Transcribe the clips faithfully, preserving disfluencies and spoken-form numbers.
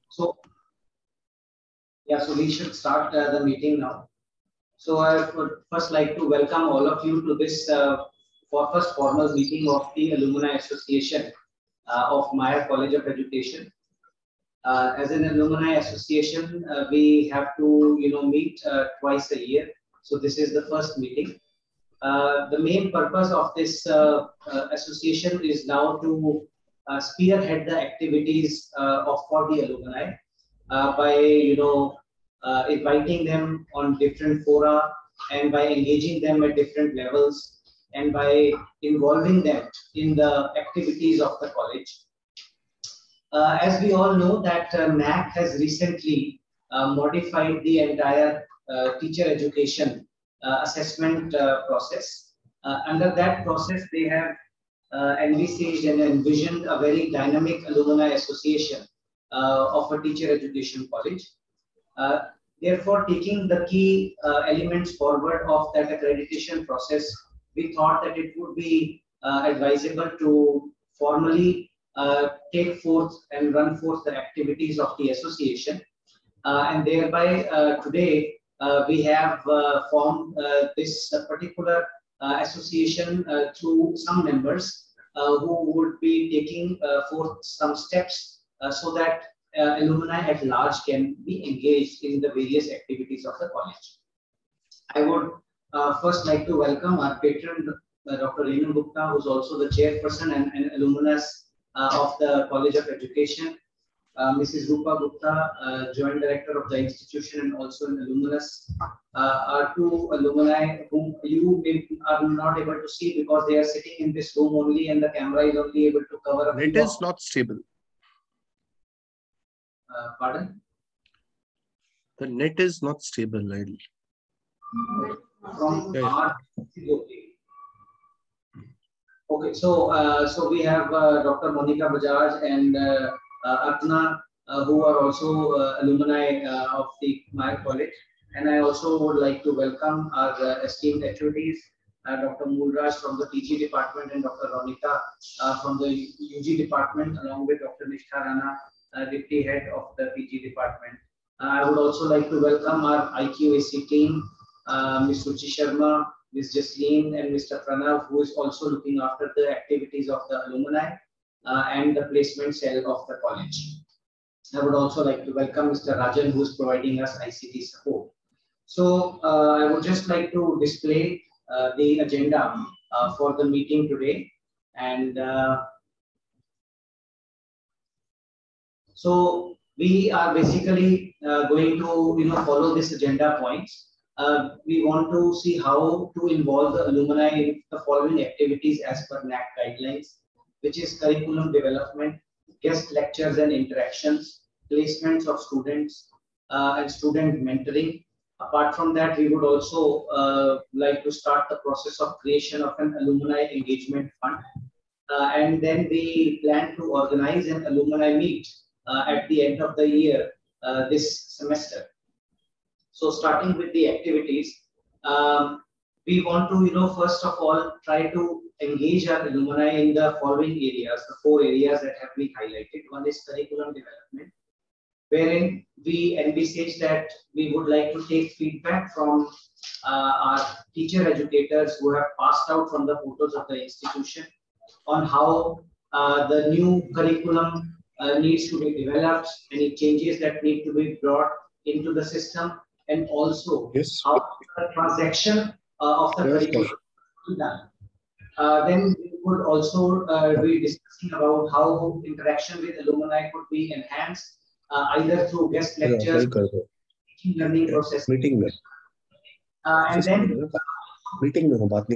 So, yeah, so we should start uh, the meeting now. So I would first like to welcome all of you to this uh, for first formal meeting of the Alumni Association uh, of Meyer College of Education. Uh, as an alumni association, uh, we have to, you know, meet uh, twice a year. So this is the first meeting. Uh, the main purpose of this uh, uh, association is now to uh, spearhead the activities uh, of for the alumni uh, by, you know, uh, inviting them on different fora and by engaging them at different levels and by involving them in the activities of the college. Uh, as we all know that uh, N A C has recently uh, modified the entire uh, teacher education uh, assessment uh, process. Uh, under that process, they have uh, envisaged and envisioned a very dynamic alumni association uh, of a teacher education college. Uh, therefore, taking the key uh, elements forward of that accreditation process, we thought that it would be uh, advisable to formally uh, take forth and run forth the activities of the association. Uh, and thereby, uh, today, uh, we have uh, formed uh, this uh, particular uh, association uh, through some members uh, who would be taking uh, forth some steps uh, so that uh, alumni at large can be engaged in the various activities of the college. I would uh, first like to welcome our patron, uh, Doctor Renu Gupta, who is also the chairperson and, and alumnus uh, of the College of Education. Uh, Missus Rupa Gupta, uh, Joint Director of the institution and also an alumnus, uh, are two alumni whom you may, are not able to see because they are sitting in this room only and the camera is only able to cover a few. It is not stable. Uh, pardon? The net is not stable. From yeah. our okay. Okay, so uh, so we have uh, Doctor Monica Bajaj and uh, uh, Artana, uh, who are also uh, alumni uh, of the Meyer College, and I also would like to welcome our uh, esteemed attendees, uh, Doctor Moolraj from the P G department and Doctor Ronika uh, from the U G department, along with Doctor Nishtha Rana, uh, Deputy Head of the P G department. Uh, I would also like to welcome our I Q A C team, uh, Miz Ruchi Sharma, Miz Jasleen, and Mister Pranav, who is also looking after the activities of the alumni uh, and the placement cell of the college. I would also like to welcome Mister Rajan, who is providing us I C T support. So uh, I would just like to display uh, the agenda uh, for the meeting today. And uh, so we are basically uh, going to, you know, follow this agenda points. Uh, we want to see how to involve the alumni in the following activities as per N A C guidelines, which is curriculum development, guest lectures and interactions, placements of students, uh, and student mentoring. Apart from that, we would also uh, like to start the process of creation of an alumni engagement fund. Uh, and then we plan to organize an alumni meet uh, at the end of the year uh, this semester. So starting with the activities, um, we want to, you know, first of all, try to engage our alumni in the following areas, the four areas that have been highlighted. One is curriculum development, wherein we envisage that we would like to take feedback from uh, our teacher educators who have passed out from the portals of the institution on how uh, the new curriculum uh, needs to be developed, any changes that need to be brought into the system, and also yes. how the transaction uh, of the yes, curriculum is done. Uh, then we would also uh, be discussing about how interaction with alumni could be enhanced, uh, either through guest lectures, teaching learning yeah. process. Meeting uh, and then meeting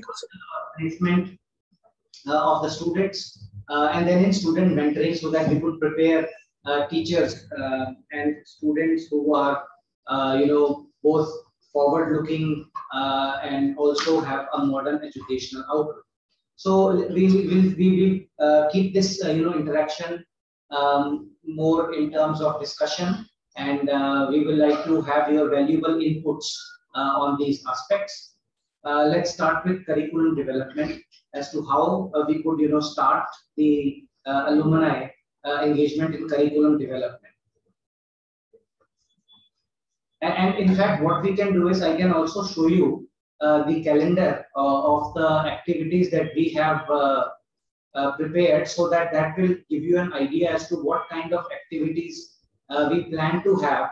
placement uh, of the students, uh, and then in student mentoring, so that we could prepare uh, teachers uh, and students who are, uh, you know, both forward-looking uh, and also have a modern educational outlook. So we will we will uh, keep this uh, you know interaction um, more in terms of discussion, and uh, we will like to have your valuable inputs uh, on these aspects. Uh, let's start with curriculum development as to how uh, we could you know start the uh, alumni uh, engagement in curriculum development. And, and in fact, what we can do is I can also show you uh, the calendar uh, of the activities that we have uh, uh, prepared, so that that will give you an idea as to what kind of activities uh, we plan to have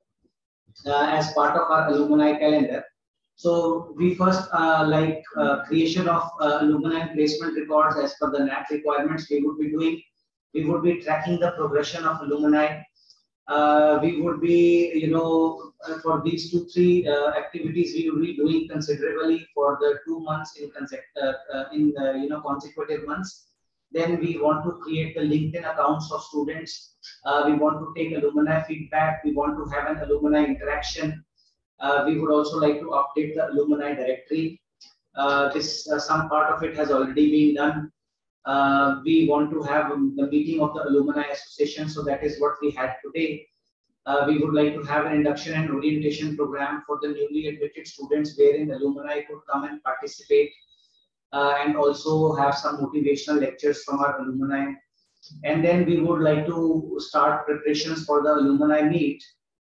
uh, as part of our alumni calendar. So we first uh, like uh, creation of uh, alumni placement records as per the N A T requirements we would be doing. We would be tracking the progression of alumni. Uh, we would be, you know, uh, for these two, three uh, activities, we will be doing considerably for the two months in, uh, uh, in uh, you know, consecutive months. Then we want to create the LinkedIn accounts of students. Uh, we want to take alumni feedback. We want to have an alumni interaction. Uh, we would also like to update the alumni directory. Uh, this uh, some part of it has already been done. Uh, we want to have um, the meeting of the alumni association, so that is what we had today. Uh, we would like to have an induction and orientation program for the newly admitted students, wherein alumni could come and participate, uh, and also have some motivational lectures from our alumni. And then we would like to start preparations for the alumni meet,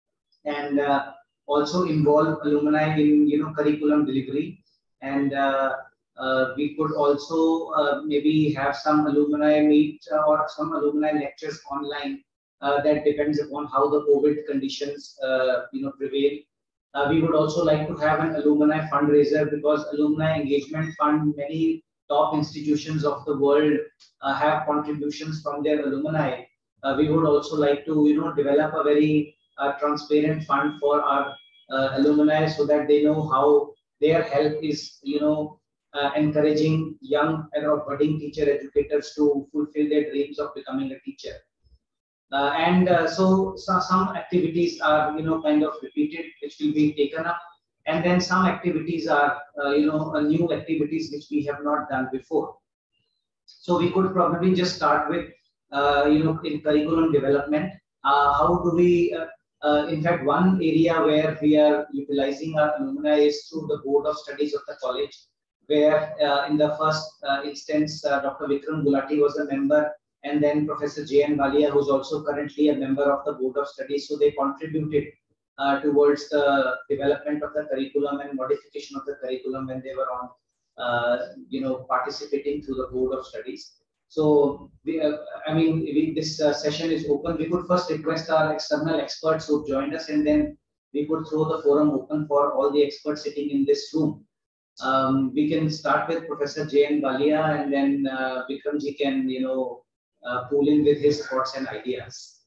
and uh, also involve alumni in, you know, curriculum delivery. And uh, uh, we could also uh, maybe have some alumni meet uh, or some alumni lectures online. Uh, that depends upon how the COVID conditions uh, you know, prevail. Uh, we would also like to have an alumni fundraiser, because alumni engagement fund, many top institutions of the world uh, have contributions from their alumni. Uh, we would also like to, you know, develop a very uh, transparent fund for our uh, alumni, so that they know how their help is, you know, uh, encouraging young or budding teacher educators to fulfill their dreams of becoming a teacher. Uh, and uh, so, so some activities are, you know, kind of repeated, which will be taken up, and then some activities are, uh, you know, uh, new activities which we have not done before. So we could probably just start with, uh, you know, in curriculum development. Uh, how do we, uh, uh, in fact, one area where we are utilizing our alumni is through the Board of Studies of the college, where uh, in the first uh, instance, uh, Doctor Vikram Gulati was a member, and then Professor J N Walia, who's also currently a member of the Board of Studies. So they contributed uh, towards the development of the curriculum and modification of the curriculum when they were on, uh, you know, participating through the Board of Studies. So, we, uh, I mean, we, this uh, session is open. We could first request our external experts who joined us, and then we could throw the forum open for all the experts sitting in this room. Um, we can start with Professor J N Walia, and then uh, Vikramji can, you know, uh, pull in with his thoughts and ideas.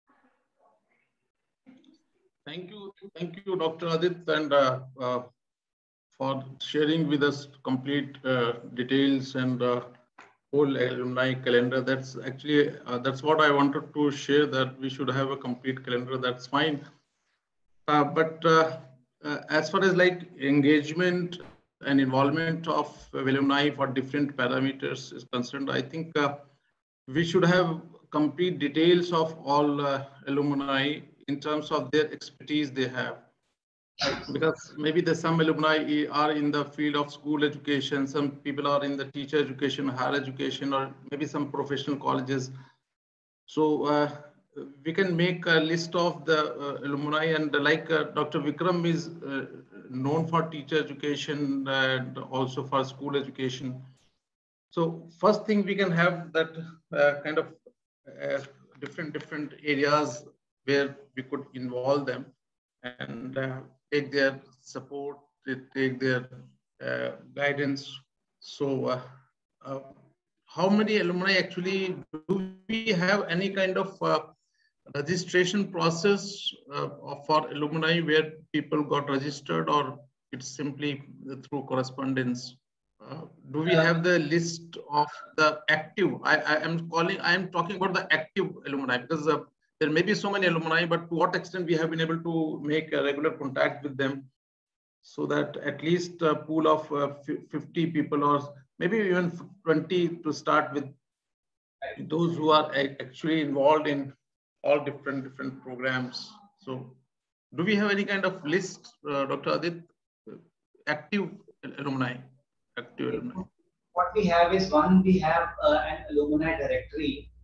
Thank you, thank you, Doctor Adit, and uh, uh, for sharing with us complete uh, details and uh, whole alumni calendar. That's actually uh, that's what I wanted to share, that we should have a complete calendar. That's fine, uh, but uh, uh, as far as like engagement and involvement of alumni for different parameters is concerned, I think uh, we should have complete details of all uh, alumni in terms of their expertise they have. Because maybe the some alumni are in the field of school education, some people are in the teacher education, higher education, or maybe some professional colleges. So uh, we can make a list of the uh, alumni, and uh, like uh, Doctor Vikram is uh, known for teacher education and also for school education. So first thing, we can have that uh, kind of uh, different different areas where we could involve them and uh, take their support, take their uh, guidance. So uh, uh, how many alumni actually, do we have any kind of uh, registration process uh, for alumni where people got registered, or it's simply through correspondence? Uh, do we have the list of the active? I, I am calling, I am talking about the active alumni, because uh, there may be so many alumni, but to what extent we have been able to make a regular contact with them, so that at least a pool of uh, fifty people, or maybe even twenty to start with, those who are actually involved in all different different programs. So do we have any kind of list, uh, Doctor Adit, active alumni? Active alumni. What we have is, one, we have uh, an alumni directory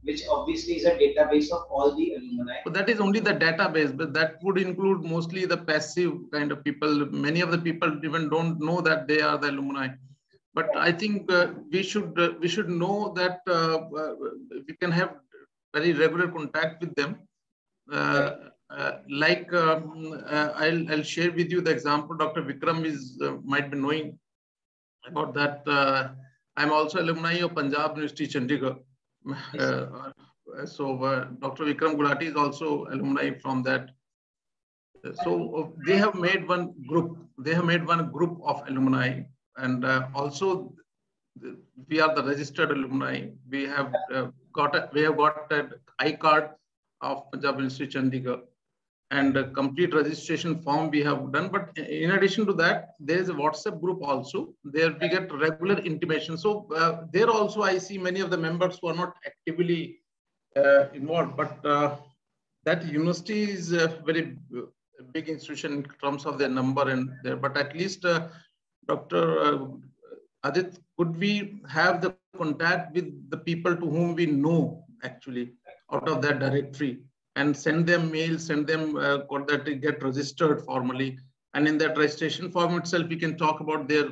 which obviously is a database of all the alumni. But that is only the database, but that would include mostly the passive kind of people. Many of the people even don't know that they are the alumni. But I think uh, we should uh, we should know that uh, uh, we can have very regular contact with them. Uh, uh, like um, uh, I'll I'll share with you the example. Doctor Vikram is uh, might be knowing about that. Uh, I'm also alumni of Punjab University, Chandigarh. Uh, so uh, Doctor Vikram Gulati is also alumni from that. So uh, they have made one group. They have made one group of alumni, and uh, also we are the registered alumni. We have uh, got a, we have got an I card of Punjab University, Chandigarh, and a complete registration form we have done. But in addition to that, there is a WhatsApp group also. There we get regular intimation. So uh, there also I see many of the members who are not actively uh, involved, but uh, that university is a very big institution in terms of their number and there. But at least uh, Doctor Uh, Adit, could we have the contact with the people to whom we know actually out of that directory and send them mail, send them uh, that they get registered formally. And in that registration form itself, we can talk about their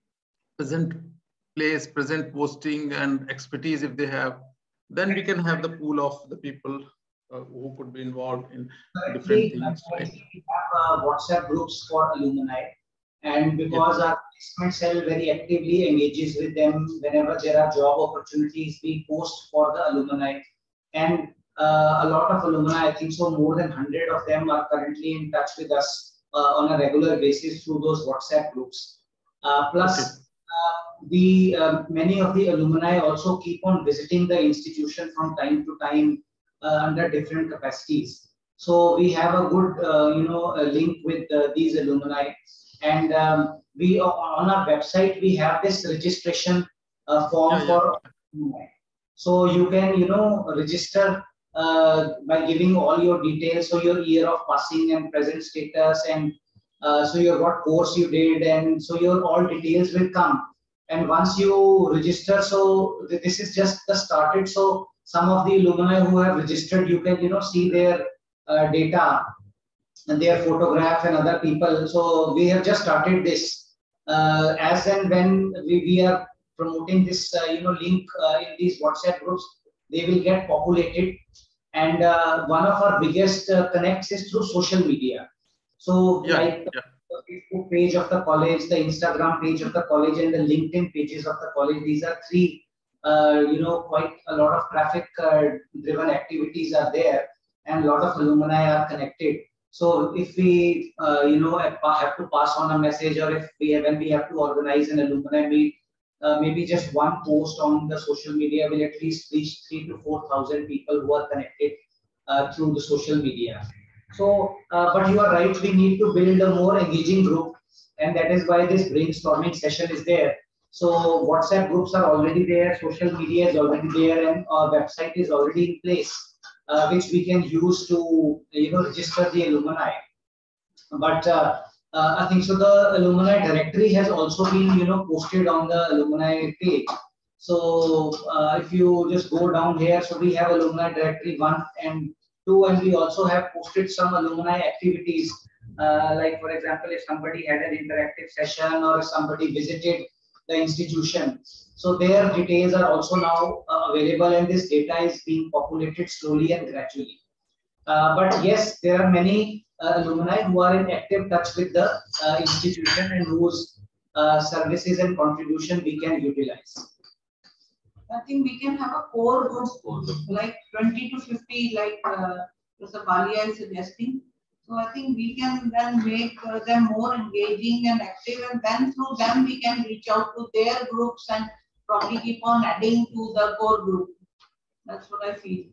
present place, present posting and expertise if they have. Then we can have the pool of the people uh, who could be involved in different things. Right? We have uh, WhatsApp groups for alumni. And because yeah. our placement cell very actively engages with them whenever there are job opportunities, we post for the alumni. And uh, a lot of alumni, I think so, more than one hundred of them are currently in touch with us uh, on a regular basis through those WhatsApp groups. Uh, plus, okay. uh, the uh, many of the alumni also keep on visiting the institution from time to time uh, under different capacities. So we have a good, uh, you know, a link with uh, these alumni. And um, we on our website we have this registration uh, form yeah, for yeah. So you can you know register uh, by giving all your details, so your year of passing and present status, and uh, so your what course you did, and so your all details will come. And once you register, so this is just the started. So some of the alumni who have registered, you can you know see their uh, data and their photograph and other people. So we have just started this. Uh, as and when we, we are promoting this, uh, you know, link uh, in these WhatsApp groups, they will get populated. And uh, one of our biggest uh, connects is through social media. So yeah, like yeah. the Facebook page of the college, the Instagram page of the college, and the LinkedIn pages of the college. These are three, uh, you know, quite a lot of traffic uh, driven activities are there, and a lot of alumni are connected. So if we, uh, you know, have to pass on a message, or if we when we have to organize an alumni meet, uh, maybe just one post on the social media will at least reach three to four thousand people who are connected uh, through the social media. So, uh, but you are right, we need to build a more engaging group, and that is why this brainstorming session is there. So WhatsApp groups are already there, social media is already there, and our website is already in place. Uh, which we can use to you know register the alumni. But uh, uh, I think so the alumni directory has also been you know posted on the alumni page. So uh, if you just go down here, so we have alumni directory one and two, and we also have posted some alumni activities. Uh, like for example, if somebody had an interactive session or if somebody visited the institution. So their details are also now uh, available, and this data is being populated slowly and gradually. Uh, but yes, there are many uh, alumni who are in active touch with the uh, institution and whose uh, services and contribution we can utilize. I think we can have a core group, like twenty to fifty, like uh, Professor Kalia is suggesting. So I think we can then make uh, them more engaging and active, and then through them we can reach out to their groups and probably keep on adding to the core group. That's what I feel.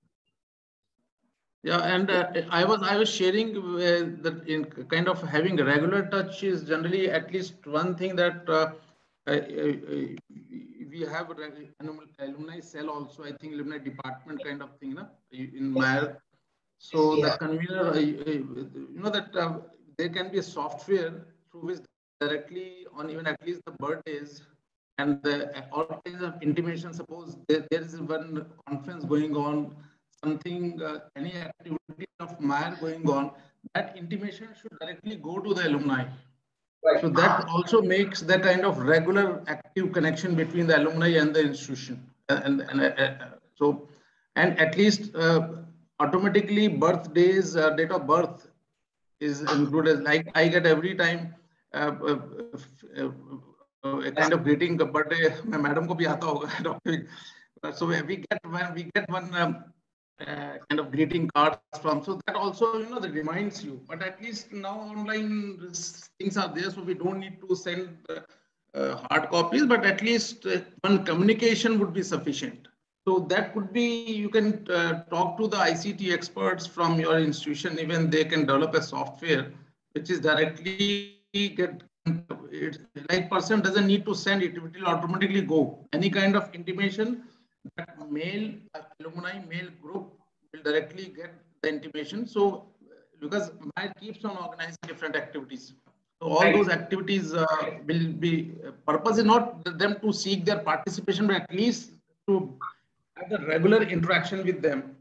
Yeah, and uh, I was I was sharing uh, that in kind of having a regular touch is generally at least one thing that uh, uh, uh, we have an alumni cell also. I think alumni department kind of thing, na, in M A R. So yeah. The convener, uh, you know that uh, there can be a software through which directly on even at least the birthdays, and the, all kinds of intimation. Suppose there, there is one conference going on, something, uh, any activity of M I R going on, that intimation should directly go to the alumni. Right. So that also makes that kind of regular active connection between the alumni and the institution. And, and, and uh, so, and at least uh, automatically birthdays, uh, date of birth is included. Like I get every time uh, uh, uh, uh, a kind of greeting birthday. Madam ko bhi aata hoga. So we get when we get one um, uh, kind of greeting cards from. So that also, you know, that reminds you. But at least now online things are there, so we don't need to send uh, uh, hard copies. But at least uh, one communication would be sufficient. So that could be, you can uh, talk to the I C T experts from your institution. Even they can develop a software which is directly get. It, like person doesn't need to send it; it will automatically go. Any kind of intimation, that mail uh, alumni mail group will directly get the intimation. So because M I R keeps on organizing different activities, so all Right. those activities uh, will be uh, purpose is not them to seek their participation, but at least to have the regular interaction with them.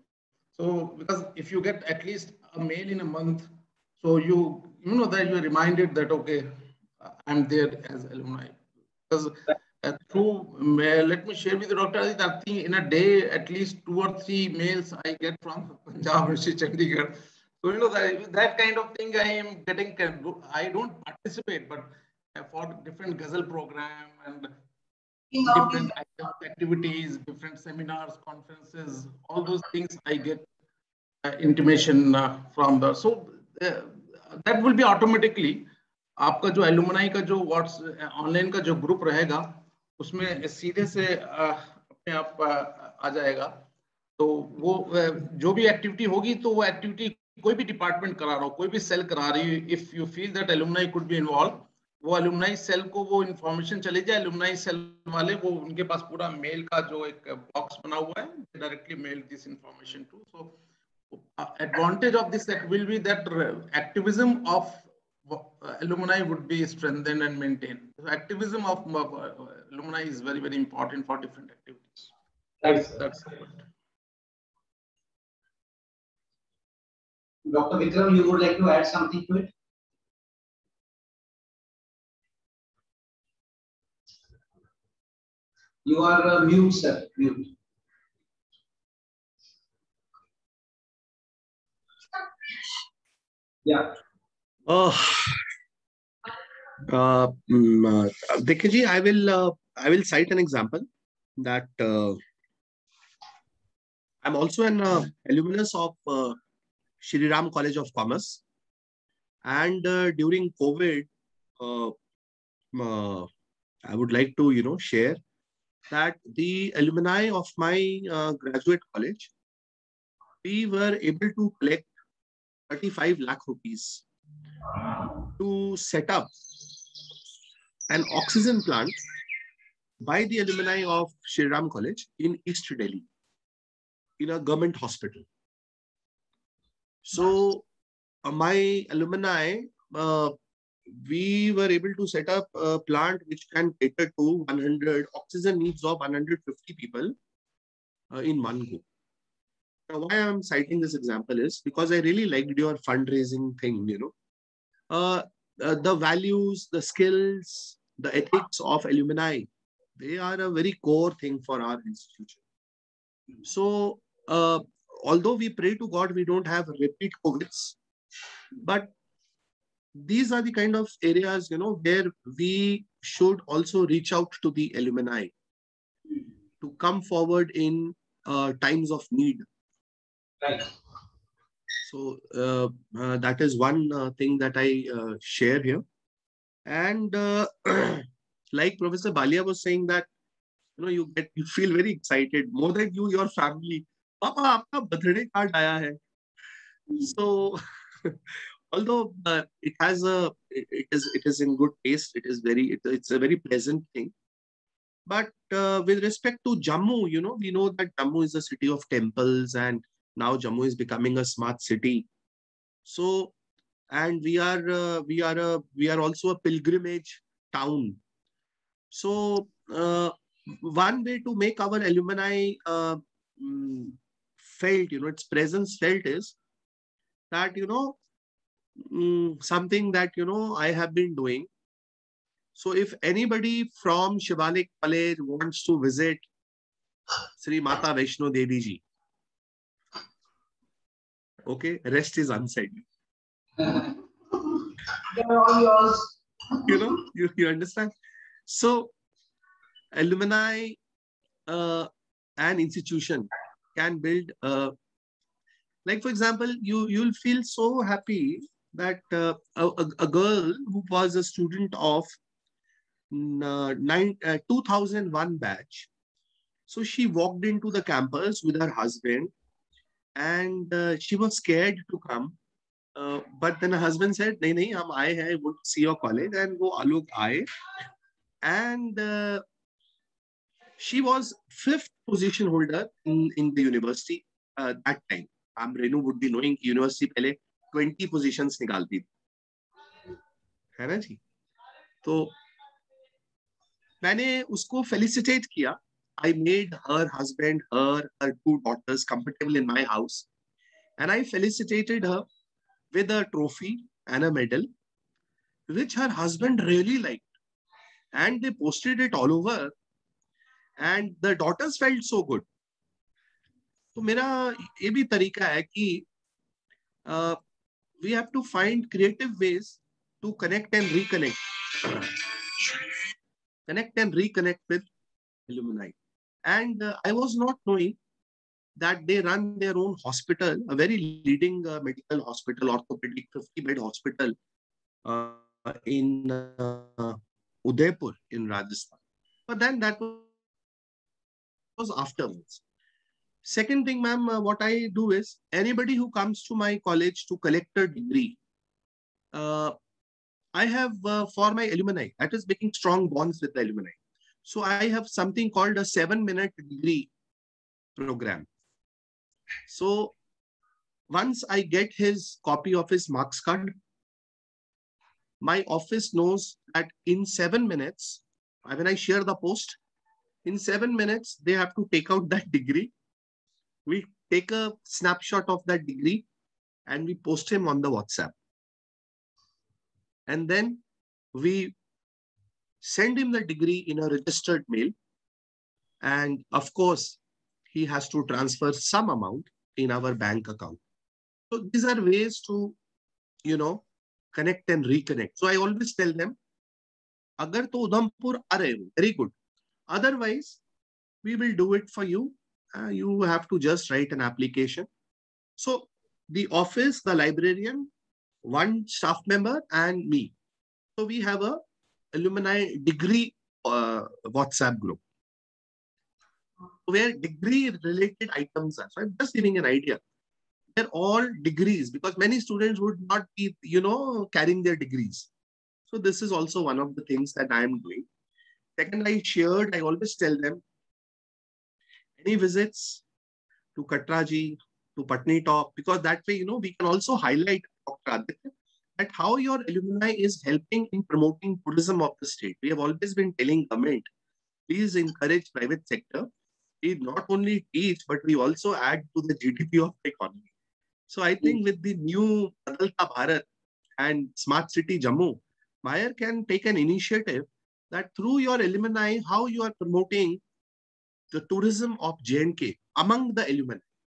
So because if you get at least a mail in a month, so you you know that you're reminded that okay, I'm there as alumni. Because uh, through mail, let me share with you, Doctor Adit, I think in a day at least two or three mails I get from Punjab University, Chandigarh. So you know that that kind of thing I am getting. I don't participate, but for different Ghazal program and different activities, different seminars, conferences, all those things I get uh, intimation uh, from the. So uh, that will be automatically. आपका जो alumni का जो what's online का जो group रहेगा उसमें सीधे से अपने आप आ जाएगा. तो वो जो भी एक्टिविटी होगी तो वो एक्टिविटी कोई भी डिपार्टमेंट करा रहा हो, कोई भी सेल करा रही है, if you feel that alumni could be involve, वो एलुमनाई सेल को वो इन्फॉर्मेशन चले जाए. एलुमनाई सेल वाले वो उनके पास पूरा मेल का जो एक बॉक्स बना हुआ है, directly mail this information to. So advantage of this will be that activism of alumni would be strengthened and maintained. So activism of uh, alumni is very, very important for different activities. Right. That's the point. Doctor Vikram, you would like to add something to it? You are uh, mute, sir. Mute. Yeah. Oh. Uh, um, uh, Dekhaji, I will uh, I will cite an example that uh, I'm also an uh, alumnus of uh, Shri Ram College of Commerce, and uh, during COVID, uh, uh, I would like to you know share that the alumni of my uh, graduate college, we were able to collect thirty-five lakh rupees to set up an oxygen plant by the alumni of Shri Ram College in East Delhi, in a government hospital. So uh, my alumni, uh, we were able to set up a plant which can cater to one hundred oxygen needs of one hundred fifty people uh, in one go. Now, why I'm citing this example is because I really liked your fundraising thing, you know. Uh, uh, the values, the skills, the ethics of alumni, they are a very core thing for our institution. So, uh, although we pray to God, we don't have repeat COVIDs, but these are the kind of areas, you know, where we should also reach out to the alumni to come forward in uh, times of need. Right. So uh, uh, that is one uh, thing that I uh, share here. And uh, like Professor Balia was saying that, you know, you get, you feel very excited more than you, your family. Papa, aapka birthday card aaya hai. So although uh, it has a, it, it is, it is in good taste. It is very, it, it's a very pleasant thing. But uh, with respect to Jammu, you know, we know that Jammu is a city of temples, and now Jammu is becoming a smart city. So, and we are uh, we are a we are also a pilgrimage town. So uh, one way to make our alumni uh, um, felt, you know, its presence felt is that, you know, um, something that, you know, I have been doing. So if anybody from Shivalik College wants to visit Sri Mata Vaishno Devi Ji, okay, rest is unsaid. They're all yours. You know, you, you understand? So alumni uh, and institution can build, uh, like for example, you, you'll feel so happy that uh, a, a, a girl who was a student of uh, nine, uh, two thousand one batch. So she walked into the campus with her husband and uh, she was scared to come. Uh, but then her husband said, "Nahi, nahi, hum aaye hain, would see your college." And wo alok aaye. And uh, she was fifth position holder in, in the university uh, that time. Um, Renu would be knowing university pehle twenty positions nikalti thi. है ना जी? तो मैंने उसको felicitate किया. I made her husband, her, her two daughters comfortable in my house. And I felicitated her with a trophy and a medal, which her husband really liked. And they posted it all over. And the daughters felt so good. तो मेरा ये भी तरीका है कि uh, we have to find creative ways to connect and reconnect. Connect and reconnect with alumni. And uh, I was not knowing that they run their own hospital, a very leading uh, medical hospital, orthopedic fifty bed hospital uh, in uh, Udaipur in Rajasthan. But then that was afterwards. Second thing, ma'am, uh, what I do is anybody who comes to my college to collect a degree, uh, I have uh, for my alumni, that is making strong bonds with the alumni. So I have something called a seven minute degree program. So once I get his copy of his marks card, my office knows that in seven minutes, when I share the post, in seven minutes, they have to take out that degree. We take a snapshot of that degree and we post him on the WhatsApp. And then we send him the degree in a registered mail. And of course, he has to transfer some amount in our bank account. So these are ways to, you know, connect and reconnect. So I always tell them, agar to Udhampur aa rahe ho, very good. Otherwise, we will do it for you. Uh, you have to just write an application. So the office, the librarian, one staff member and me. So we have a alumni degree uh, WhatsApp group where degree related items are. So I'm just giving an idea. They're all degrees because many students would not be, you know, carrying their degrees. So this is also one of the things that I am doing. Second, I shared, I always tell them, any visits to Katraji, to Patni Top, because that way, you know, we can also highlight Doctor Aditya, that how your alumni is helping in promoting tourism of the state. We have always been telling government, please encourage private sector. We not only teach, but we also add to the G D P of the economy. So I think with the new Badalta Bharat and Smart City Jammu, Mayor can take an initiative that through your alumni, how you are promoting the tourism of J and K among the alumni.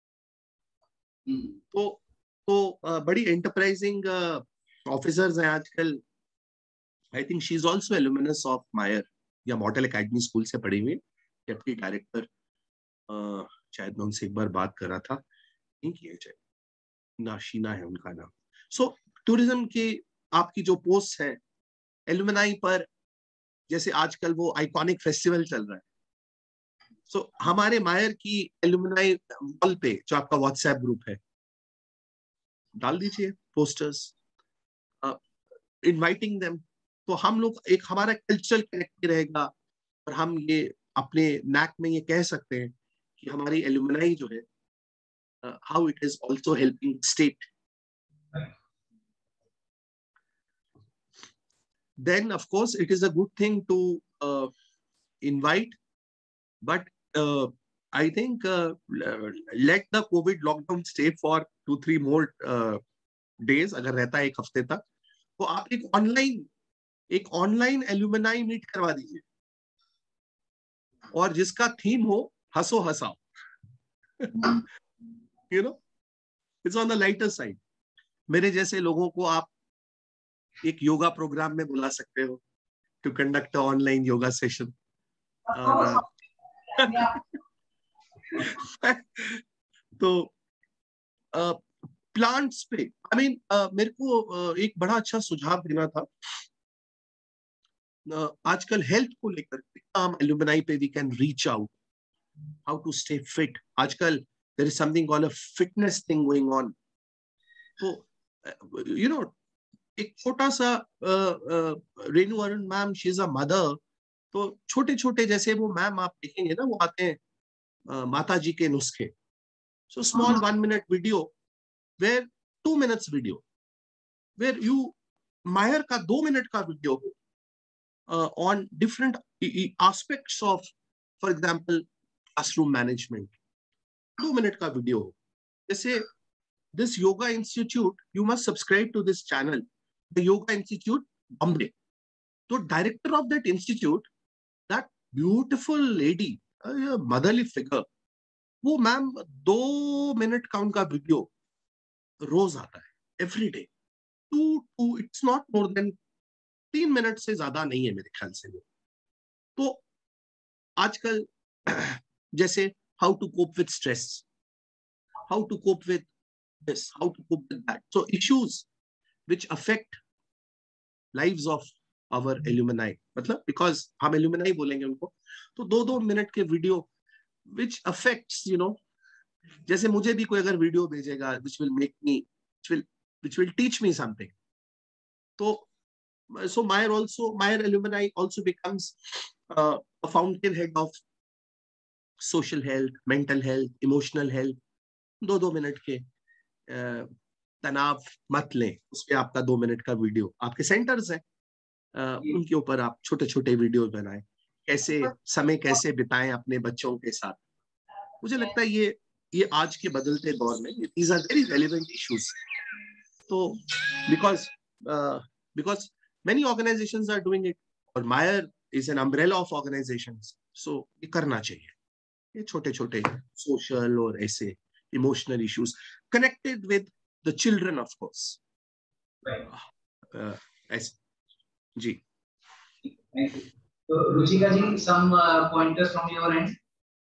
So, so uh, badi enterprising uh, officers हैं आजकल. I think she's also alumnus of Mayor या Model Academy School से पढ़ी हुई. Deputy Director शायद मैं उनसे एक बार बात कर रहा था. नहीं किया जाए. नाशीना है उनका नाम. So tourism की आपकी जो पोस्ट है alumni पर, जैसे आजकल वो आइकॉनिक फेस्टिवल चल रहा है. सो so, हमारे मायर की एलुमनाई वॉल पे जो आपका व्हाट्सएप ग्रुप है डाल दीजिए पोस्टर्स, इनवाइटिंग देम. तो हम लोग एक हमारा कल्चरल कनेक्ट रहेगा और हम ये अपने नैक में ये कह सकते हैं कि हमारी एलुमनाई जो है how it is also helping state. Then of course it is a good thing to uh, invite, but uh, I think uh, let the COVID lockdown stay for two, three more uh, days. अगर रहता है एक हफ्ते तक, तो आप एक online एक ऑनलाइन एल्यूमिनाई मीट करवा दीजिए, और जिसका थीम हो हंसो हंसाओ. You know, it's on the lighter side. मेरे जैसे लोगों को आप एक योगा प्रोग्राम में बुला सकते हो to conduct an online yoga session. और तो प्लांट्स पे, आई मीन मेरे को uh, एक बड़ा अच्छा सुझाव देना था. uh, आजकल हेल्थ को लेकर हम एल्यूमिनाई पे we can reach out, how to stay fit. आजकल there is something called a fitness thing going on. तो यू नो, एक छोटा सा Renu Arun ma'am, she is a mother. तो छोटे छोटे जैसे वो मैम आप देखेंगे ना, वो आते हैं uh, माता जी के नुस्खे. So small one minute video, where two minutes video, where you Meyer का दो मिनट का वीडियो हो uh, on different aspects of, for example, classroom management. दो मिनट का वीडियो हो. जैसे this yoga institute, you must subscribe to this channel, the Yoga Institute Bombay. So director of that institute, that beautiful lady, a motherly figure, वो ma'am दो minute का उनका video रोज आता है, every day. Two, two, it's not more than तीन minute से ज्यादा नहीं है मेरे ख्याल से. तो आजकल जैसे how to cope with stress, how to cope with this, how to cope with that, so issues which affect lives of our alumni, मतलब बिकॉज हम एल्यूमिनाई बोलेंगे उनको, तो दो दो मिनट के video which affects, you know, जैसे मुझे भी कोई अगर वीडियो भेजेगा which will make me, which will which will teach me something, तो so Meyer also, Meyer Alumni also becomes uh, a fountainhead of social health, mental health, emotional health. दो दो minute के uh, तनाव मत लें, उस पे आपका दो मिनट का वीडियो, आपके सेंटर्स हैं, uh, उनके ऊपर आप छोटे छोटे वीडियो बनाएं, कैसे समय कैसे बिताएं अपने बच्चों के साथ. मुझे लगता है ये ये आज के बदलते दौर में these are very relevant issues. तो because uh, because many organizations are doing it, और Meyer is an umbrella of organizations, so ये करना चाहिए. ये छोटे छोटे social और ऐसे emotional issues connected with the children, of course. Right. Uh, ऐसे जी. Thank you. So Ruchika ji, some uh, pointers from your end.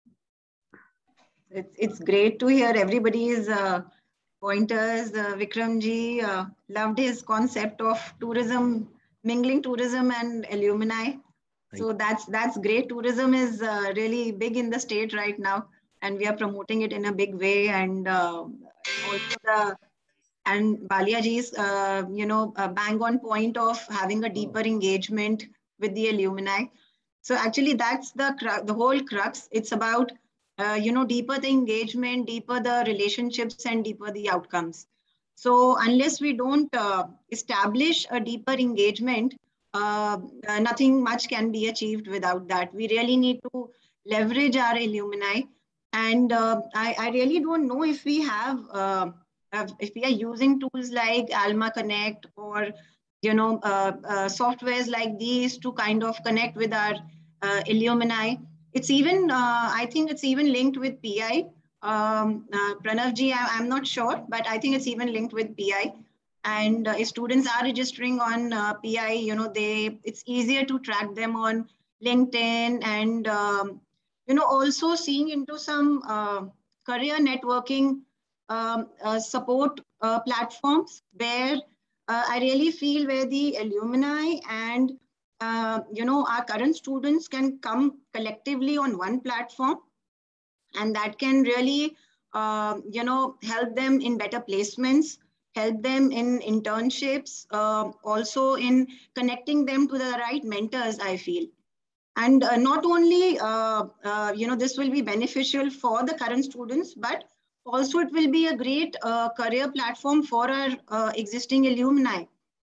It's it's great to hear everybody's uh, pointers. Uh, Vikram ji uh, loved his concept of tourism, mingling tourism and alumni. Thank so you. that's that's great. Tourism is uh, really big in the state right now, and we are promoting it in a big way. And uh, also the and Balia ji's uh, you know uh, bang on point of having a deeper engagement with the alumni. So actually that's the cru- the whole crux. It's about uh, you know deeper the engagement, deeper the relationships, and deeper the outcomes. So unless we don't uh, establish a deeper engagement, uh, uh, nothing much can be achieved without that. We really need to leverage our alumni. And uh, I, I really don't know if we have, uh, if we are using tools like Alma Connect or, you know, uh, uh, softwares like these to kind of connect with our uh, alumni. It's even, uh, I think it's even linked with P I. Um, uh, Pranav ji, I, I'm not sure, but I think it's even linked with P I. And uh, if students are registering on uh, P I, you know, they it's easier to track them on LinkedIn, and um, you know, also seeing into some uh, career networking um, uh, support uh, platforms where uh, I really feel where the alumni and uh, you know our current students can come collectively on one platform. And that can really, uh, you know, help them in better placements, help them in internships, uh, also in connecting them to the right mentors, I feel. And uh, not only, uh, uh, you know, this will be beneficial for the current students, but also it will be a great uh, career platform for our uh, existing alumni.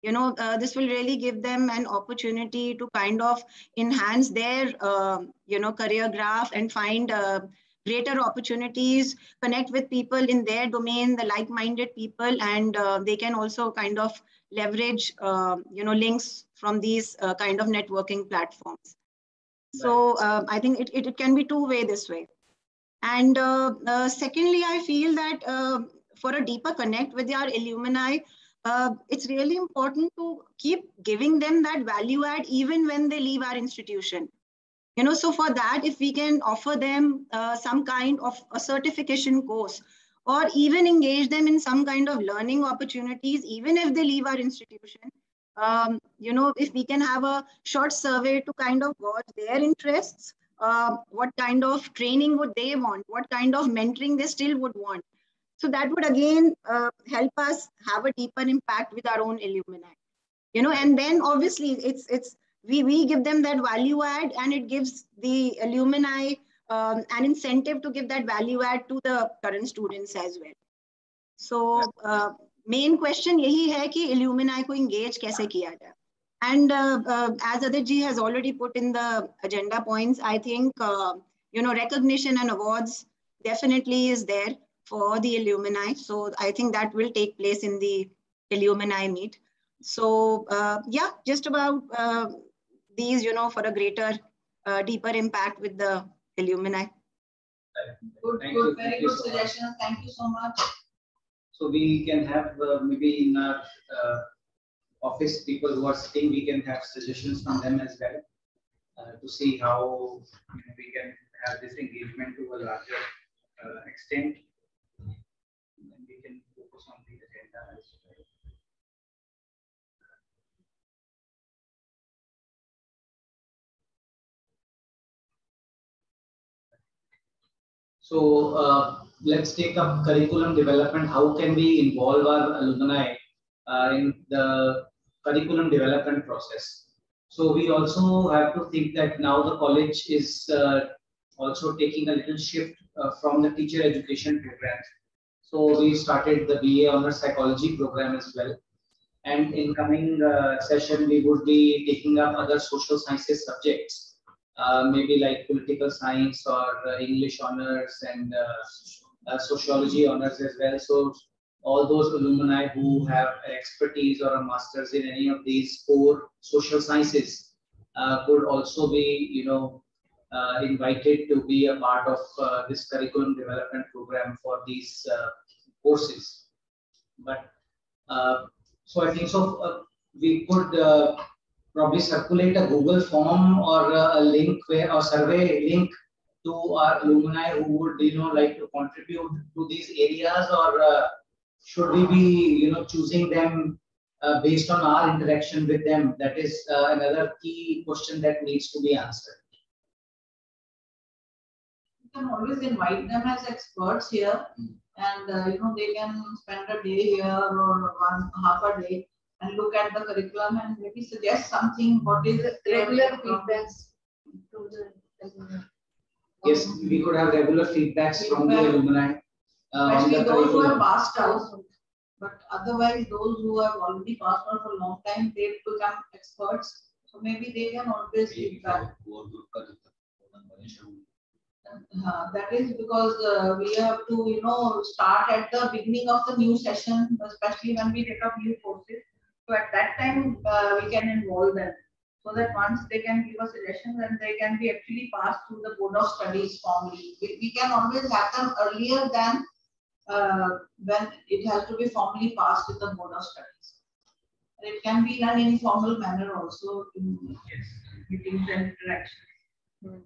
you know, uh, this will really give them an opportunity to kind of enhance their, uh, you know, career graph and find uh, greater opportunities, connect with people in their domain, the like-minded people, and uh, they can also kind of leverage, uh, you know, links from these uh, kind of networking platforms. So uh, I think it, it, it can be two-way this way. And uh, uh, secondly, I feel that uh, for a deeper connect with our alumni, uh, it's really important to keep giving them that value add even when they leave our institution. You know, so for that, if we can offer them uh, some kind of a certification course, or even engage them in some kind of learning opportunities, even if they leave our institution, um, you know, if we can have a short survey to kind of gauge their interests, uh, what kind of training would they want, what kind of mentoring they still would want. So that would again uh, help us have a deeper impact with our own alumni. You know, and then obviously it's it's we we give them that value add, and it gives the alumni um, an incentive to give that value add to the current students as well. So uh, main question यही है कि alumni को engage कैसे किया जाए. And uh, uh, as Aditji has already put in the agenda points, I think uh, you know, recognition and awards definitely is there for the alumni. So I think that will take place in the alumni meet. So uh, yeah, just about uh, these, you know, for a greater, uh, deeper impact with the alumni. Good, Thank good, you. very Thank you good so suggestions. Thank you so much. So we can have uh, maybe in our uh, office people who are sitting, we can have suggestions from them as well uh, to see how you know, we can have this engagement to a larger uh, extent. And we can focus on the agenda as well. So uh, let's take up curriculum development. How can we involve our alumni uh, in the curriculum development process? So we also have to think that now the college is uh, also taking a little shift uh, from the teacher education programs. So we started the B A Honors Psychology program as well. And in coming uh, session, we would be taking up other social sciences subjects. Uh, maybe like political science or uh, English honors and uh, uh, sociology honors as well. So all those alumni who have expertise or a master's in any of these core social sciences uh, could also be, you know, uh, invited to be a part of uh, this curriculum development program for these uh, courses. But uh, so I think so uh, we could uh, probably circulate a Google form or a link where or survey link to our alumni who would, you know, like to contribute to these areas, or uh, should we be, you know, choosing them uh, based on our interaction with them? That is uh, another key question that needs to be answered. You can always invite them as experts here, mm. and uh, you know, they can spend a day here or one half a day and look at the curriculum and maybe suggest something. What is it? Regular feedbacks to the Yes, we could have regular feedbacks Feedback. from the alumni. Uh, Especially those who have passed out. But otherwise, those who have already passed out for a long time, they've become experts. So maybe they can always feedback. Uh, that is because uh, we have to, you know, start at the beginning of the new session, especially when we take up new courses. So at that time, uh, we can involve them, so that once they can give us suggestions and they can be actually passed through the board of studies formally. We, we can always have them earlier than uh, when it has to be formally passed with the board of studies. And it can be in an informal manner also in yes. meetings and interactions. Hmm.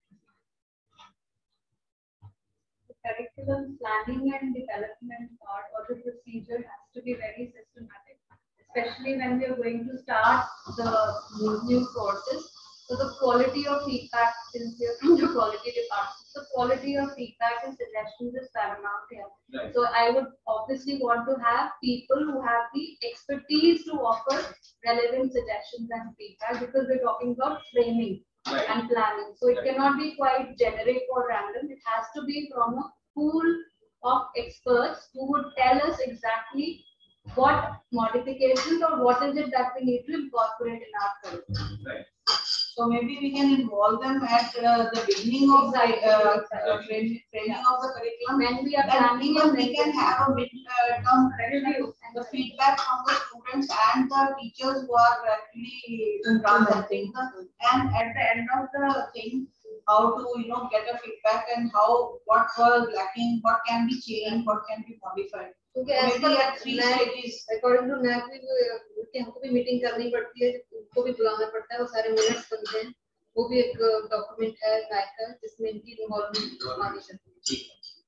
Curriculum planning and development part or the procedure has to be very systematic, especially when we are going to start the new courses. So the quality of feedback, since we are from the quality department, the quality of feedback and suggestions is paramount here. Right. So I would obviously want to have people who have the expertise to offer relevant suggestions and feedback, because we're talking about framing. Right. And planning. So it right. cannot be quite generic or random. It has to be from a pool of experts who would tell us exactly what modifications or what is it that we need to incorporate in our curriculum. Right. So maybe we can involve them at uh, the beginning of the uh, uh, training, training of the curriculum. When we are Then planning even on we can have a mid-term review, the feedback from the students and the teachers who are actually implementing the, and at the end of the thing, how to, you know, get a feedback and how, what was lacking, what can be changed, what can be modified. क्योंकि So ऐसा maybe at three stages. According to NAAC भी हमको भी meeting करनी पड़ती है, उनको भी बुलाना पड़ता है, वो सारे मिनट्स बनते हैं, वो भी एक डॉक्यूमेंट है नैक का जिसमें इनकी इन्वॉल्वमेंट आनी चाहिए.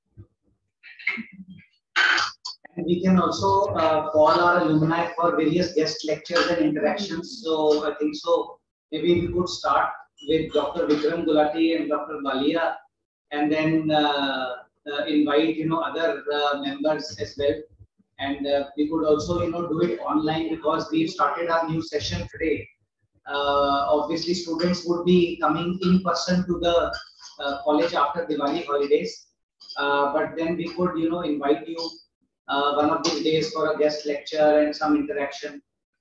And we can also uh, call our alumni for various guest lectures and interactions. So I think so. Maybe we could start with Doctor Vikram Gulati and Doctor Balia, and then uh, uh, invite you know other uh, members as well. And uh, we could also you know do it online because we've started our new session today. Uh, obviously, students would be coming in person to the uh, college after Diwali holidays, uh, but then we could you know invite you uh, one of these days for a guest lecture and some interaction.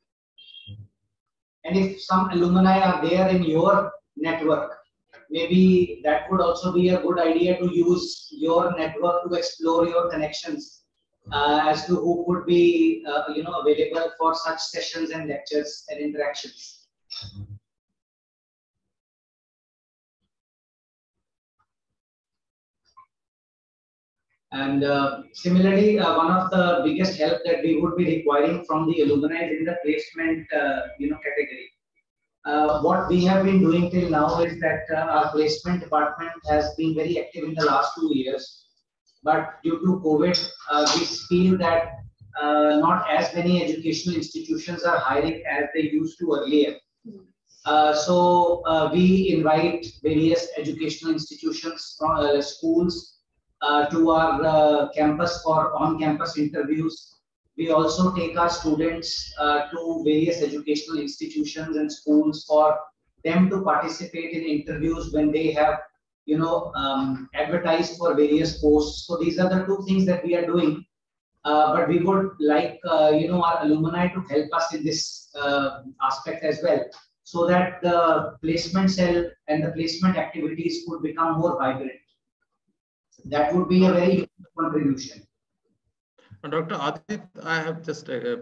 And if some alumni are there in your network, maybe that would also be a good idea to use your network to explore your connections uh, as to who could be uh, you know available for such sessions and lectures and interactions. And uh, similarly, uh, one of the biggest help that we would be requiring from the alumni is in the placement uh, you know category. Uh, what we have been doing till now is that uh, our placement department has been very active in the last two years. But due to COVID, uh, we feel that uh, not as many educational institutions are hiring as they used to earlier. Uh, so uh, we invite various educational institutions, from uh, schools, uh, to our uh, campus for on-campus interviews. We also take our students uh, to various educational institutions and schools for them to participate in interviews when they have, you know, um, advertised for various posts. So these are the two things that we are doing. Uh, but we would like, uh, you know, our alumni to help us in this uh, aspect as well, so that the placement cell and the placement activities could become more vibrant. That would be a very useful contribution. Doctor Adit, I have just uh,